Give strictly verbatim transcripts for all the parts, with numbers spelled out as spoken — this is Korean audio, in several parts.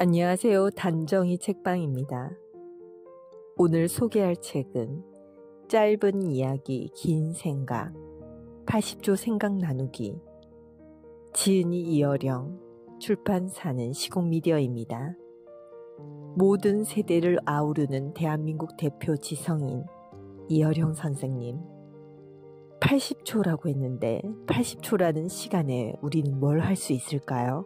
안녕하세요. 단정이 책방입니다. 오늘 소개할 책은 짧은 이야기, 긴 생각, 팔십 초 생각 나누기, 지은이 이어령, 출판사는 시공미디어입니다. 모든 세대를 아우르는 대한민국 대표 지성인 이어령 선생님. 팔십 초라고 했는데 팔십 초라는 시간에 우리는 뭘 할 수 있을까요?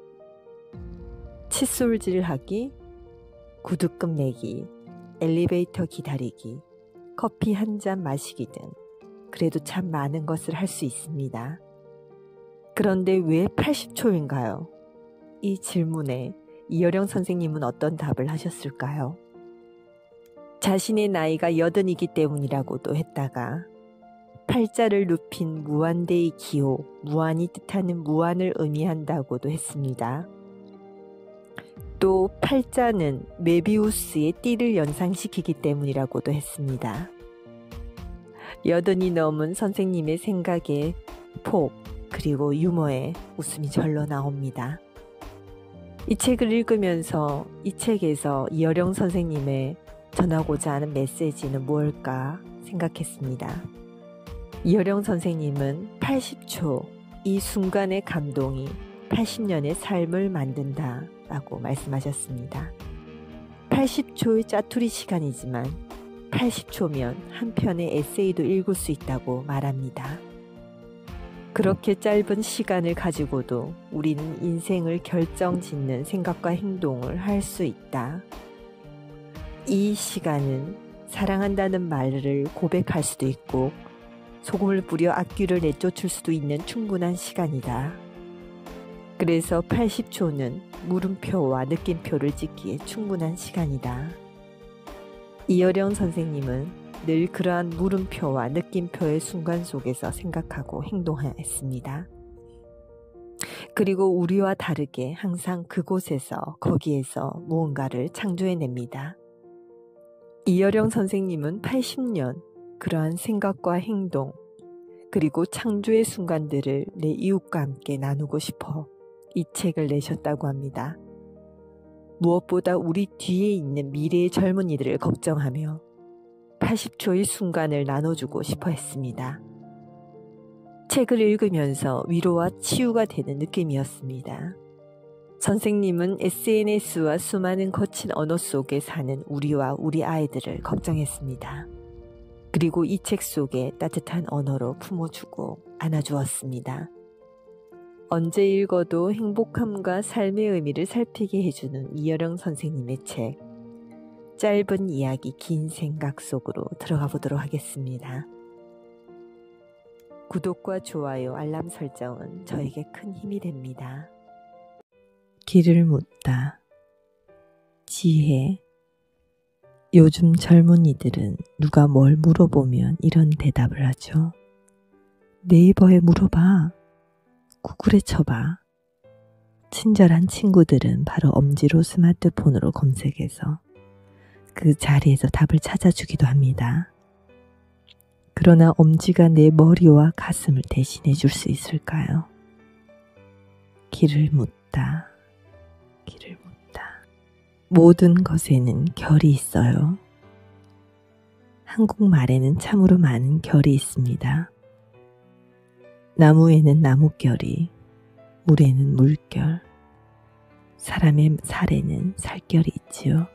칫솔질하기, 구두 끝매기, 엘리베이터 기다리기, 커피 한 잔 마시기 등 그래도 참 많은 것을 할 수 있습니다. 그런데 왜 팔십 초인가요? 이 질문에 이어령 선생님은 어떤 답을 하셨을까요? 자신의 나이가 여든이기 때문이라고도 했다가 팔자를 눕힌 무한대의 기호, 무한이 뜻하는 무한을 의미한다고도 했습니다. 또 팔자는 메비우스의 띠를 연상시키기 때문이라고도 했습니다. 여든이 넘은 선생님의 생각에 폭 그리고 유머에 웃음이 절로 나옵니다. 이 책을 읽으면서 이 책에서 이어령 선생님의 전하고자 하는 메시지는 무엇일까 생각했습니다. 이어령 선생님은 팔십 초, 이 순간의 감동이 팔십 년의 삶을 만든다 라고 말씀하셨습니다. 팔십 초의 짜투리 시간이지만 팔십 초면 한 편의 에세이도 읽을 수 있다고 말합니다. 그렇게 짧은 시간을 가지고도 우리는 인생을 결정짓는 생각과 행동을 할 수 있다. 이 시간은 사랑한다는 말을 고백할 수도 있고 소금을 뿌려 악귀를 내쫓을 수도 있는 충분한 시간이다. 그래서 팔십 초는 물음표와 느낌표를 찍기에 충분한 시간이다. 이어령 선생님은 늘 그러한 물음표와 느낌표의 순간 속에서 생각하고 행동했습니다. 그리고 우리와 다르게 항상 그곳에서 거기에서 무언가를 창조해냅니다. 이어령 선생님은 팔십 년 그러한 생각과 행동 그리고 창조의 순간들을 내 이웃과 함께 나누고 싶어 이 책을 내셨다고 합니다. 무엇보다 우리 뒤에 있는 미래의 젊은이들을 걱정하며 팔십 초의 순간을 나눠주고 싶어 했습니다. 책을 읽으면서 위로와 치유가 되는 느낌이었습니다. 선생님은 에스엔에스와 수많은 거친 언어 속에 사는 우리와 우리 아이들을 걱정했습니다. 그리고 이 책 속에 따뜻한 언어로 품어주고 안아주었습니다. 언제 읽어도 행복함과 삶의 의미를 살피게 해주는 이어령 선생님의 책, 짧은 이야기, 긴 생각 속으로 들어가 보도록 하겠습니다. 구독과 좋아요, 알람 설정은 저에게 큰 힘이 됩니다. 길을 묻다. 지혜. 요즘 젊은이들은 누가 뭘 물어보면 이런 대답을 하죠. 네이버에 물어봐. 구글에 쳐봐. 친절한 친구들은 바로 엄지로 스마트폰으로 검색해서 그 자리에서 답을 찾아주기도 합니다. 그러나 엄지가 내 머리와 가슴을 대신해 줄 수 있을까요? 길을 묻다. 길을 묻다. 모든 것에는 결이 있어요. 한국말에는 참으로 많은 결이 있습니다. 나무에는 나뭇결이, 물에는 물결, 사람의 살에는 살결이 있지요.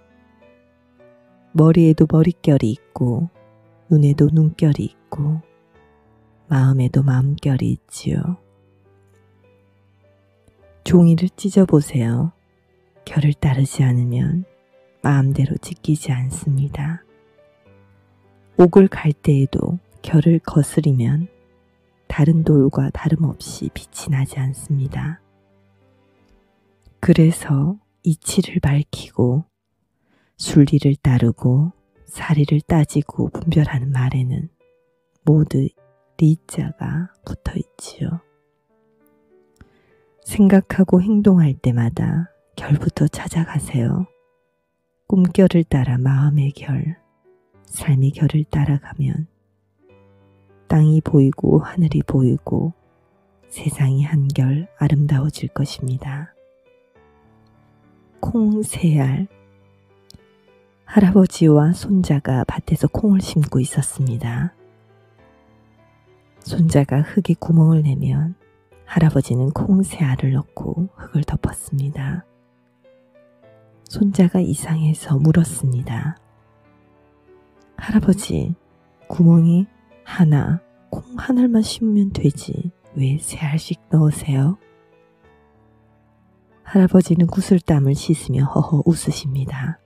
머리에도 머릿결이 있고, 눈에도 눈결이 있고, 마음에도 마음결이 있지요. 종이를 찢어보세요. 결을 따르지 않으면 마음대로 찢기지 않습니다. 옥을 갈 때에도 결을 거스리면 다른 돌과 다름없이 빛이 나지 않습니다. 그래서 이치를 밝히고 순리를 따르고 사리를 따지고 분별하는 말에는 모두 리자가 붙어 있지요. 생각하고 행동할 때마다 결부터 찾아가세요. 꿈결을 따라 마음의 결, 삶의 결을 따라가면 땅이 보이고 하늘이 보이고 세상이 한결 아름다워질 것입니다. 콩 세 알. 할아버지와 손자가 밭에서 콩을 심고 있었습니다. 손자가 흙에 구멍을 내면 할아버지는 콩 세 알을 넣고 흙을 덮었습니다. 손자가 이상해서 물었습니다. 할아버지, 구멍에 하나, 콩 한 알만 심으면 되지. 왜 세 알씩 넣으세요? 할아버지는 구슬땀을 씻으며 허허 웃으십니다.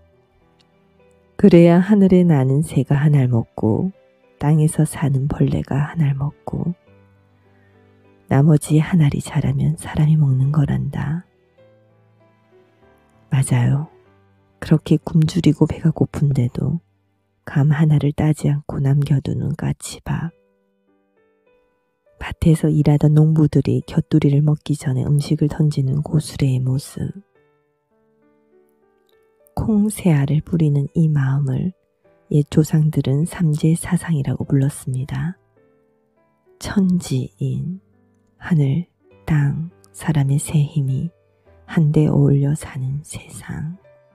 그래야 하늘에 나는 새가 한 알 먹고 땅에서 사는 벌레가 한 알 먹고 나머지 한 알이 자라면 사람이 먹는 거란다. 맞아요. 그렇게 굶주리고 배가 고픈데도 감 하나를 따지 않고 남겨두는 까치밥. 밭에서 일하던 농부들이 곁두리를 먹기 전에 음식을 던지는 고수레의 모습. 콩 세 알을 뿌리는 이 마음을 옛 조상들은 삼재사상이라고 불렀습니다. 천지인, 하늘, 땅, 사람의 세 힘이 한데 어울려 사는 세상.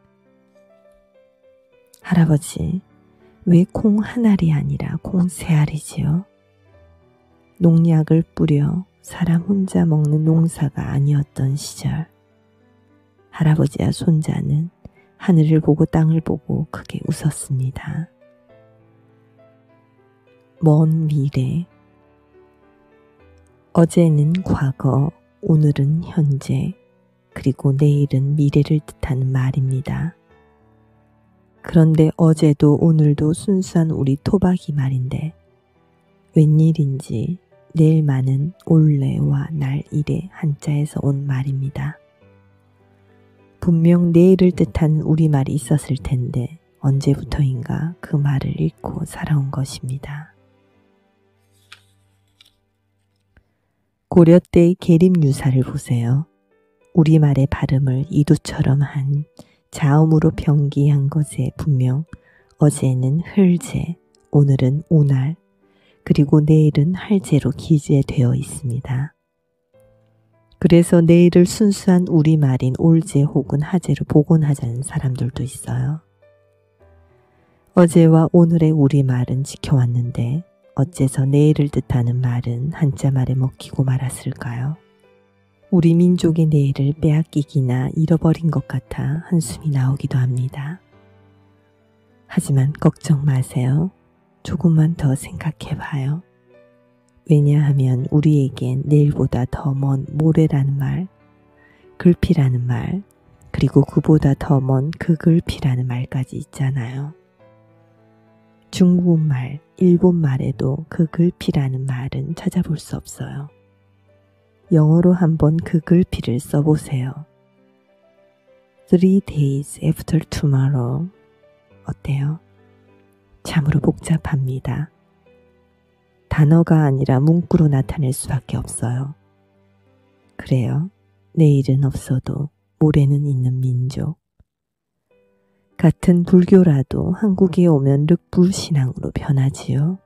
할아버지, 왜 콩 한 알이 아니라 콩 세 알이지요? 농약을 뿌려 사람 혼자 먹는 농사가 아니었던 시절, 할아버지와 손자는 하늘을 보고 땅을 보고 크게 웃었습니다. 먼 미래. 어제는 과거, 오늘은 현재, 그리고 내일은 미래를 뜻하는 말입니다. 그런데 어제도 오늘도 순수한 우리 토박이 말인데 웬일인지 내일만은 올래와 날 일의 한자에서 온 말입니다. 분명 내일을 뜻하는 우리말이 있었을 텐데 언제부터인가 그 말을 잃고 살아온 것입니다. 고려 때의 계림유사를 보세요. 우리말의 발음을 이두처럼 한 자음으로 병기한 것에 분명 어제는 흘제, 오늘은 오날, 그리고 내일은 할제로 기재되어 있습니다. 그래서 내일을 순수한 우리말인 올제 혹은 하제로 복원하자는 사람들도 있어요. 어제와 오늘의 우리말은 지켜왔는데 어째서 내일을 뜻하는 말은 한자말에 먹히고 말았을까요? 우리 민족의 내일을 빼앗기기나 잃어버린 것 같아 한숨이 나오기도 합니다. 하지만 걱정 마세요. 조금만 더 생각해봐요. 왜냐하면 우리에겐 내일보다 더 먼 모레라는 말, 글피라는 말, 그리고 그보다 더 먼 그글피라는 말까지 있잖아요. 중국말, 일본말에도 그글피라는 말은 찾아볼 수 없어요. 영어로 한번 그글피를 써보세요. Three days after tomorrow. 어때요? 참으로 복잡합니다. 단어가 아니라 문구로 나타낼 수밖에 없어요. 그래요. 내일은 없어도 모레는 있는 민족. 같은 불교라도 한국에 오면 륵불신앙으로 변하지요.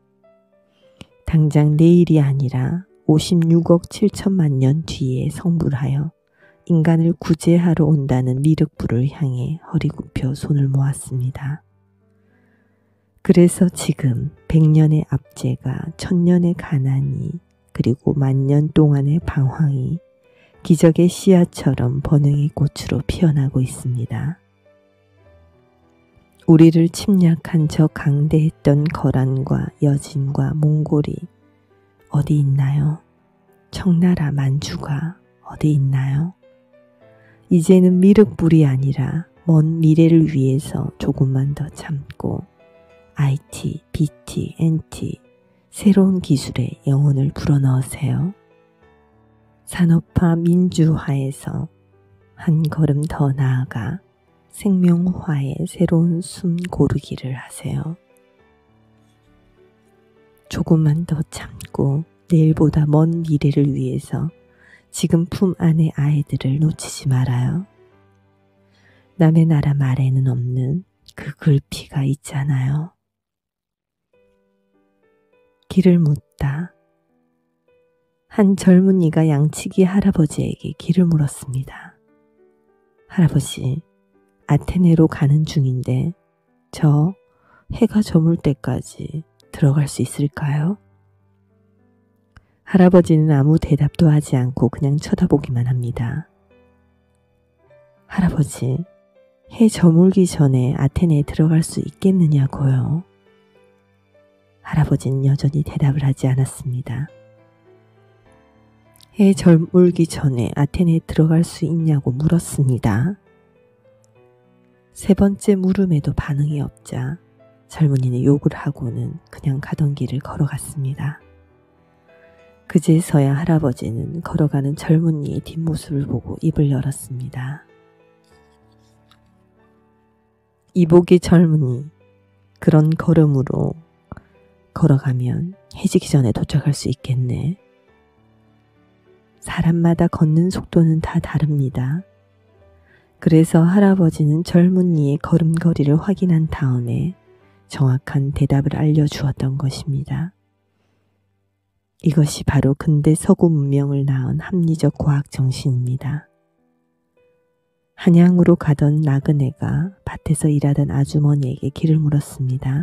당장 내일이 아니라 오십육억 칠천만 년 뒤에 성불하여 인간을 구제하러 온다는 미륵불을 향해 허리 굽혀 손을 모았습니다. 그래서 지금 백년의 압제가 천년의 가난이 그리고 만년 동안의 방황이 기적의 씨앗처럼 번영의 꽃으로 피어나고 있습니다. 우리를 침략한 저 강대했던 거란과 여진과 몽골이 어디 있나요? 청나라 만주가 어디 있나요? 이제는 미륵불이 아니라 먼 미래를 위해서 조금만 더 참고 아이티, 비티, 엔티, 새로운 기술에 영혼을 불어넣으세요. 산업화 민주화에서 한 걸음 더 나아가 생명화의 새로운 숨 고르기를 하세요. 조금만 더 참고 내일보다 먼 미래를 위해서 지금 품 안의 아이들을 놓치지 말아요. 남의 나라 말에는 없는 그 글피가 있잖아요. 길을 묻다. 한 젊은이가 양치기 할아버지에게 길을 물었습니다. 할아버지, 아테네로 가는 중인데 저 해가 저물 때까지 들어갈 수 있을까요? 할아버지는 아무 대답도 하지 않고 그냥 쳐다보기만 합니다. 할아버지, 해 저물기 전에 아테네에 들어갈 수 있겠느냐고요? 할아버지는 여전히 대답을 하지 않았습니다. 해 저물기 전에 아테네에 들어갈 수 있냐고 물었습니다. 세 번째 물음에도 반응이 없자 젊은이는 욕을 하고는 그냥 가던 길을 걸어갔습니다. 그제서야 할아버지는 걸어가는 젊은이의 뒷모습을 보고 입을 열었습니다. 이복의 젊은이, 그런 걸음으로 걸어가면 해지기 전에 도착할 수 있겠네. 사람마다 걷는 속도는 다 다릅니다. 그래서 할아버지는 젊은이의 걸음걸이를 확인한 다음에 정확한 대답을 알려주었던 것입니다. 이것이 바로 근대 서구 문명을 낳은 합리적 과학 정신입니다. 한양으로 가던 나그네가 밭에서 일하던 아주머니에게 길을 물었습니다.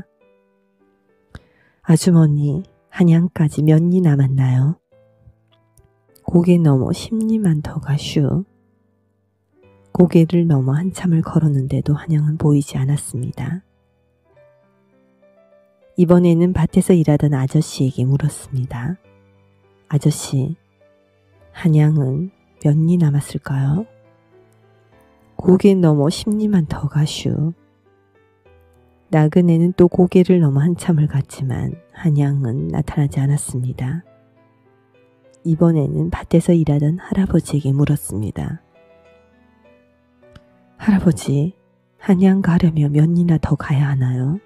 아주머니, 한양까지 몇 리 남았나요? 고개 넘어 십 리만 더 가슈. 고개를 넘어 한참을 걸었는데도 한양은 보이지 않았습니다. 이번에는 밭에서 일하던 아저씨에게 물었습니다. 아저씨, 한양은 몇 리 남았을까요? 고개 넘어 십 리만 더 가슈. 나그네는 또 고개를 넘어 한참을 갔지만 한양은 나타나지 않았습니다. 이번에는 밭에서 일하던 할아버지에게 물었습니다. 할아버지, 한양 가려면 몇 리나 더 가야 하나요?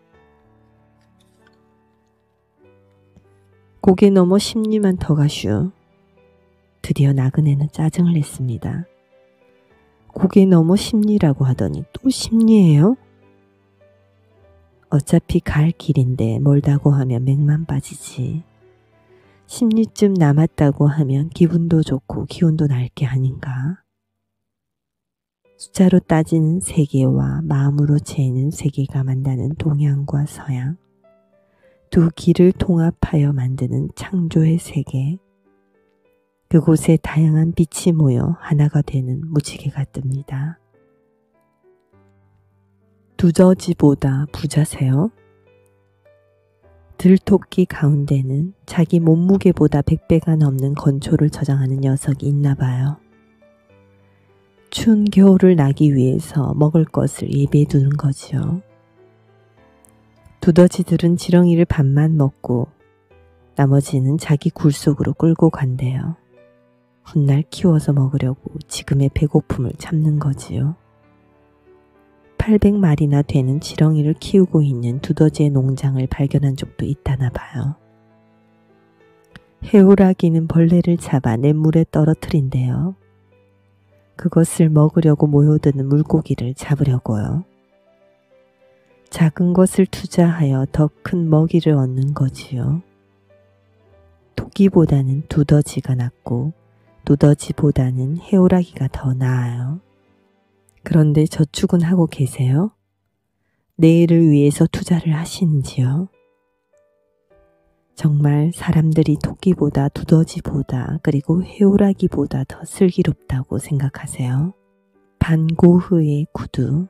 고개 넘어 십 리만 더 가슈. 드디어 나그네는 짜증을 냈습니다. 고개 넘어 십 리라고 하더니 또 십 리예요? 어차피 갈 길인데 멀다고 하면 맥만 빠지지. 십 리쯤 남았다고 하면 기분도 좋고 기운도 날 게 아닌가? 숫자로 따지는 세계와 마음으로 재는 세계가 만나는 동양과 서양, 두 길을 통합하여 만드는 창조의 세계, 그곳에 다양한 빛이 모여 하나가 되는 무지개가 뜹니다. 두더지보다 부자세요? 들토끼 가운데는 자기 몸무게보다 백 배가 넘는 건초를 저장하는 녀석이 있나 봐요. 추운 겨울을 나기 위해서 먹을 것을 예비해 두는 거지요. 두더지들은 지렁이를 반만 먹고 나머지는 자기 굴 속으로 끌고 간대요. 훗날 키워서 먹으려고 지금의 배고픔을 참는 거지요. 팔백 마리나 되는 지렁이를 키우고 있는 두더지의 농장을 발견한 적도 있다나 봐요. 해오라기는 벌레를 잡아 냇물에 떨어뜨린대요. 그것을 먹으려고 모여드는 물고기를 잡으려고요. 작은 것을 투자하여 더 큰 먹이를 얻는 거지요. 토끼보다는 두더지가 낫고 두더지보다는 해오라기가 더 나아요. 그런데 저축은 하고 계세요? 내일을 위해서 투자를 하시는지요? 정말 사람들이 토끼보다 두더지보다 그리고 해오라기보다 더 슬기롭다고 생각하세요? 반고흐의 구두.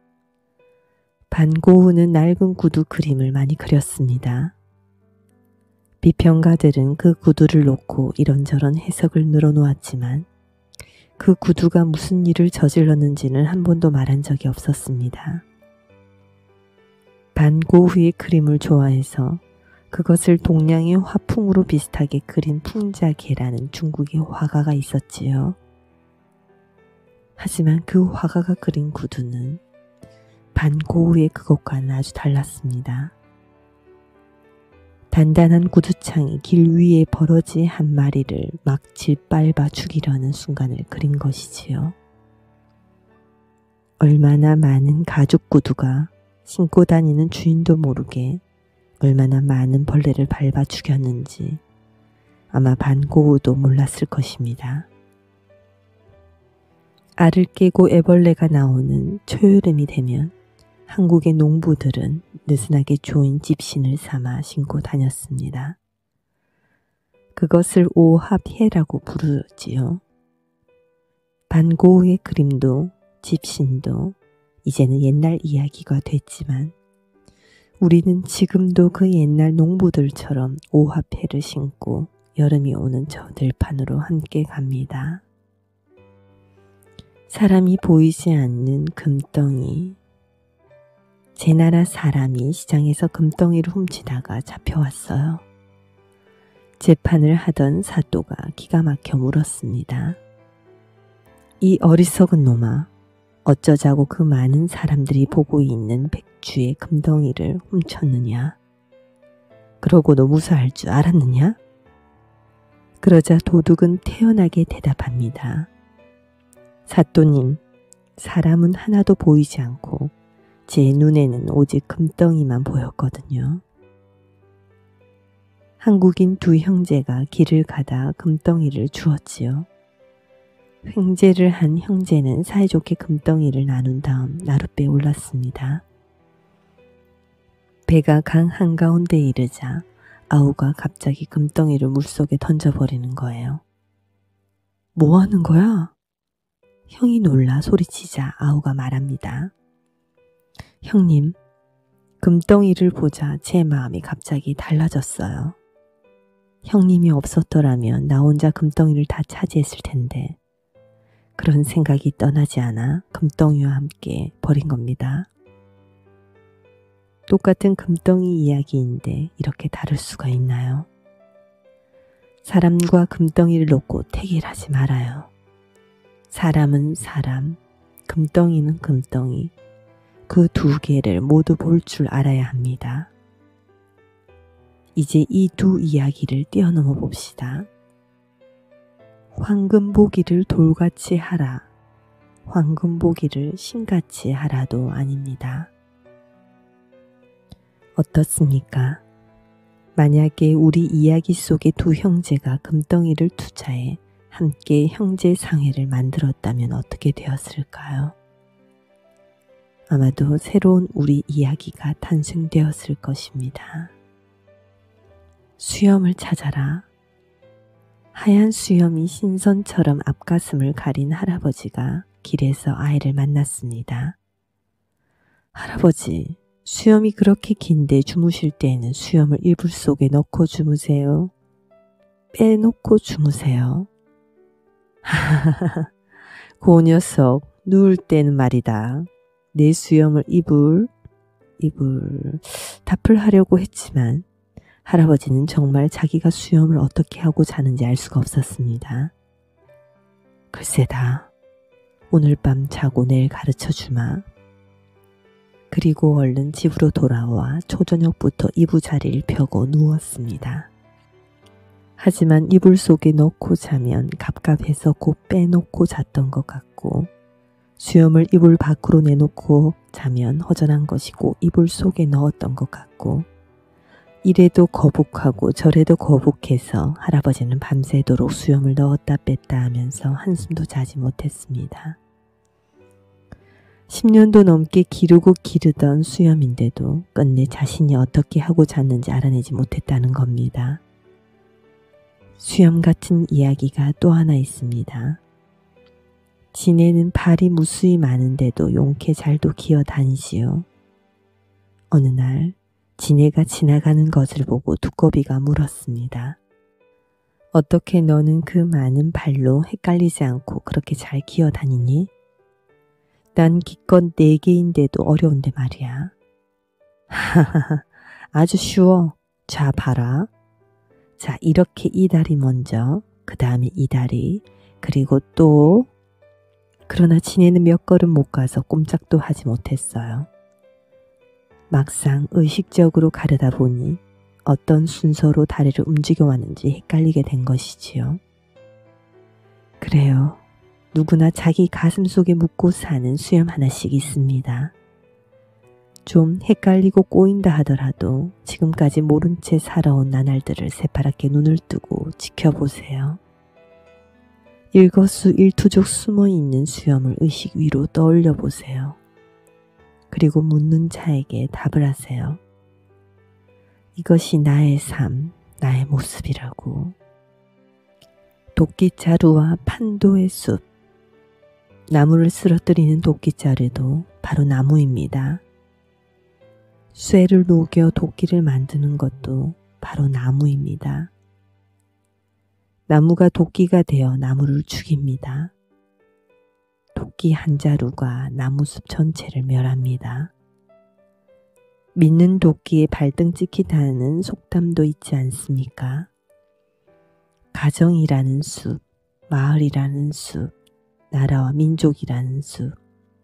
반고흐는 낡은 구두 그림을 많이 그렸습니다. 비평가들은 그 구두를 놓고 이런저런 해석을 늘어놓았지만 그 구두가 무슨 일을 저질렀는지는 한 번도 말한 적이 없었습니다. 반고흐의 그림을 좋아해서 그것을 동양의 화풍으로 비슷하게 그린 풍자개라는 중국의 화가가 있었지요. 하지만 그 화가가 그린 구두는 반고흐의 그것과는 아주 달랐습니다. 단단한 구두창이 길 위에 버러지 한 마리를 막 짓밟아 죽이려는 순간을 그린 것이지요. 얼마나 많은 가죽 구두가 신고 다니는 주인도 모르게 얼마나 많은 벌레를 밟아 죽였는지 아마 반고흐도 몰랐을 것입니다. 알을 깨고 애벌레가 나오는 초여름이 되면 한국의 농부들은 느슨하게 조인 집신을 삼아 신고 다녔습니다. 그것을 오합해라고 부르지요. 반고우의 그림도 집신도 이제는 옛날 이야기가 됐지만 우리는 지금도 그 옛날 농부들처럼 오합해를 신고 여름이 오는 저 들판으로 함께 갑니다. 사람이 보이지 않는 금덩이. 제 나라 사람이 시장에서 금덩이를 훔치다가 잡혀왔어요. 재판을 하던 사또가 기가 막혀 물었습니다. 이 어리석은 놈아, 어쩌자고 그 많은 사람들이 보고 있는 백주의 금덩이를 훔쳤느냐? 그러고 너 무사할 줄 알았느냐? 그러자 도둑은 태연하게 대답합니다. 사또님, 사람은 하나도 보이지 않고 제 눈에는 오직 금덩이만 보였거든요. 한국인 두 형제가 길을 가다 금덩이를 주었지요. 횡재를 한 형제는 사이좋게 금덩이를 나눈 다음 나룻배에 올랐습니다. 배가 강 한가운데에 이르자 아우가 갑자기 금덩이를 물속에 던져버리는 거예요. 뭐 하는 거야? 형이 놀라 소리치자 아우가 말합니다. 형님, 금덩이를 보자 제 마음이 갑자기 달라졌어요. 형님이 없었더라면 나 혼자 금덩이를 다 차지했을 텐데 그런 생각이 떠나지 않아 금덩이와 함께 버린 겁니다. 똑같은 금덩이 이야기인데 이렇게 다를 수가 있나요? 사람과 금덩이를 놓고 태길하지 말아요. 사람은 사람, 금덩이는 금덩이, 그 두 개를 모두 볼 줄 알아야 합니다. 이제 이 두 이야기를 뛰어넘어 봅시다. 황금 보기를 돌같이 하라, 황금 보기를 신같이 하라도 아닙니다. 어떻습니까? 만약에 우리 이야기 속의 두 형제가 금덩이를 투자해 함께 형제 상회를 만들었다면 어떻게 되었을까요? 아마도 새로운 우리 이야기가 탄생되었을 것입니다. 수염을 찾아라. 하얀 수염이 신선처럼 앞가슴을 가린 할아버지가 길에서 아이를 만났습니다. 할아버지, 수염이 그렇게 긴데 주무실 때에는 수염을 이불 속에 넣고 주무세요. 빼놓고 주무세요. 하하하하, 그 녀석 누울 때는 말이다. 내 수염을 이불, 이불 답을 하려고 했지만 할아버지는 정말 자기가 수염을 어떻게 하고 자는지 알 수가 없었습니다. 글쎄다, 오늘 밤 자고 내일 가르쳐 주마. 그리고 얼른 집으로 돌아와 초저녁부터 이부자리를 펴고 누웠습니다. 하지만 이불 속에 넣고 자면 갑갑해서 곧 빼놓고 잤던 것 같고 수염을 이불 밖으로 내놓고 자면 허전한 것이고 이불 속에 넣었던 것 같고 이래도 거북하고 저래도 거북해서 할아버지는 밤새도록 수염을 넣었다 뺐다 하면서 한숨도 자지 못했습니다. 십 년도 넘게 기르고 기르던 수염인데도 끝내 자신이 어떻게 하고 잤는지 알아내지 못했다는 겁니다. 수염 같은 이야기가 또 하나 있습니다. 지네는 발이 무수히 많은데도 용케 잘도 기어 다니시오. 어느 날 지네가 지나가는 것을 보고 두꺼비가 물었습니다. 어떻게 너는 그 많은 발로 헷갈리지 않고 그렇게 잘 기어 다니니? 난 기껏 네 개인데도 어려운데 말이야. 하하하, 아주 쉬워. 자, 봐라. 자, 이렇게 이 다리 먼저, 그 다음에 이 다리, 그리고 또... 그러나 지네는 몇 걸음 못 가서 꼼짝도 하지 못했어요. 막상 의식적으로 가르다 보니 어떤 순서로 다리를 움직여 왔는지 헷갈리게 된 것이지요. 그래요. 누구나 자기 가슴 속에 묻고 사는 수염 하나씩 있습니다. 좀 헷갈리고 꼬인다 하더라도 지금까지 모른 채 살아온 나날들을 새파랗게 눈을 뜨고 지켜보세요. 일거수일투족 숨어있는 수염을 의식 위로 떠올려 보세요. 그리고 묻는 자에게 답을 하세요. 이것이 나의 삶, 나의 모습이라고. 도끼자루와 판도의 숲. 나무를 쓰러뜨리는 도끼자루도 바로 나무입니다. 쇠를 녹여 도끼를 만드는 것도 바로 나무입니다. 나무가 도끼가 되어 나무를 죽입니다. 도끼 한 자루가 나무숲 전체를 멸합니다. 믿는 도끼에 발등 찍히다는 속담도 있지 않습니까? 가정이라는 숲, 마을이라는 숲, 나라와 민족이라는 숲.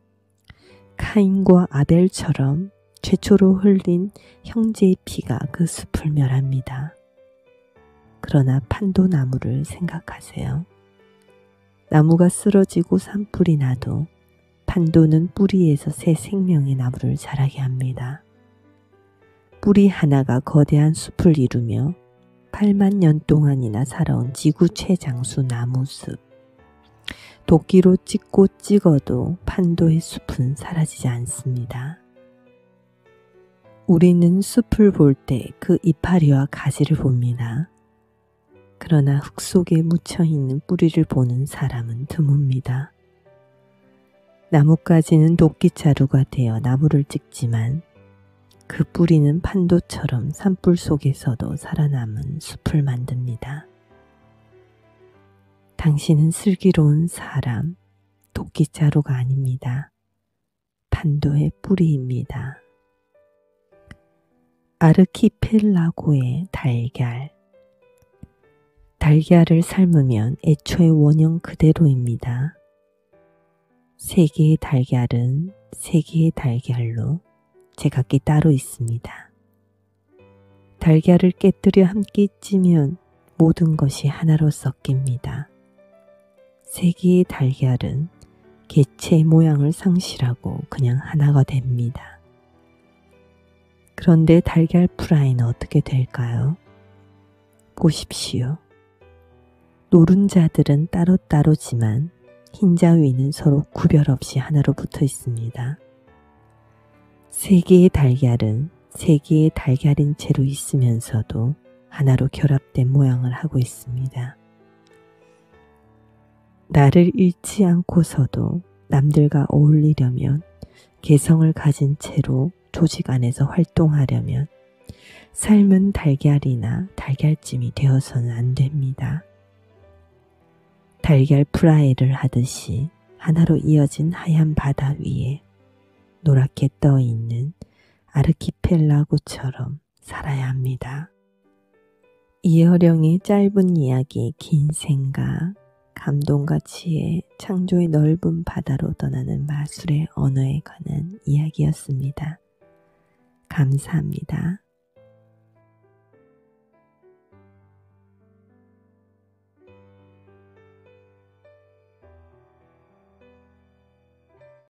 카인과 아벨처럼 최초로 흘린 형제의 피가 그 숲을 멸합니다. 그러나 판도나무를 생각하세요. 나무가 쓰러지고 산불이 나도 판도는 뿌리에서 새 생명의 나무를 자라게 합니다. 뿌리 하나가 거대한 숲을 이루며 팔만 년 동안이나 살아온 지구 최장수 나무숲. 도끼로 찍고 찍어도 판도의 숲은 사라지지 않습니다. 우리는 숲을 볼 때 그 이파리와 가지를 봅니다. 그러나 흙 속에 묻혀있는 뿌리를 보는 사람은 드뭅니다. 나뭇가지는 도끼자루가 되어 나무를 찍지만 그 뿌리는 판도처럼 산불 속에서도 살아남은 숲을 만듭니다. 당신은 슬기로운 사람, 도끼자루가 아닙니다. 판도의 뿌리입니다. 아르키펠라고의 달걀. 달걀을 삶으면 애초의 원형 그대로입니다. 세 개의 달걀은 세 개의 달걀로 제각기 따로 있습니다. 달걀을 깨뜨려 함께 찌면 모든 것이 하나로 섞입니다. 세 개의 달걀은 개체의 모양을 상실하고 그냥 하나가 됩니다. 그런데 달걀 프라이는 어떻게 될까요? 보십시오. 노른자들은 따로따로지만 흰자 위는 서로 구별 없이 하나로 붙어 있습니다. 세 개의 달걀은 세 개의 달걀인 채로 있으면서도 하나로 결합된 모양을 하고 있습니다. 나를 잃지 않고서도 남들과 어울리려면, 개성을 가진 채로 조직 안에서 활동하려면 삶은 달걀이나 달걀찜이 되어서는 안 됩니다. 달걀 프라이를 하듯이 하나로 이어진 하얀 바다 위에 노랗게 떠있는 아르키펠라고처럼 살아야 합니다. 이어령의 짧은 이야기, 긴 생각, 감동과 지혜, 창조의 넓은 바다로 떠나는 마술의 언어에 관한 이야기였습니다. 감사합니다.